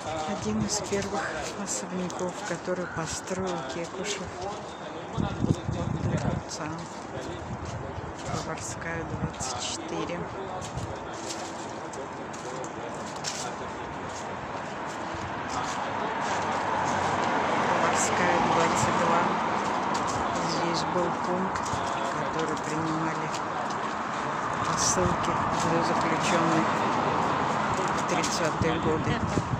Один из первых особняков, который построил Кекушев для купца. Поварская, 24. Поварская, 22. Здесь был пункт, который принимали посылки для заключенных в 30-е годы.